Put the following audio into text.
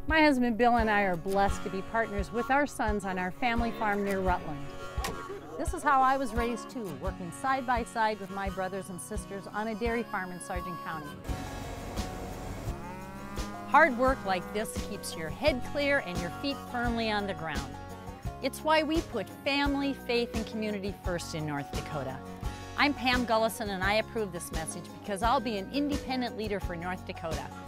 My husband Bill and I are blessed to be partners with our sons on our family farm near Rutland. This is how I was raised too, working side by side with my brothers and sisters on a dairy farm in Sargent County. Hard work like this keeps your head clear and your feet firmly on the ground. It's why we put family, faith, and community first in North Dakota. I'm Pam Gulleson and I approve this message because I'll be an independent leader for North Dakota.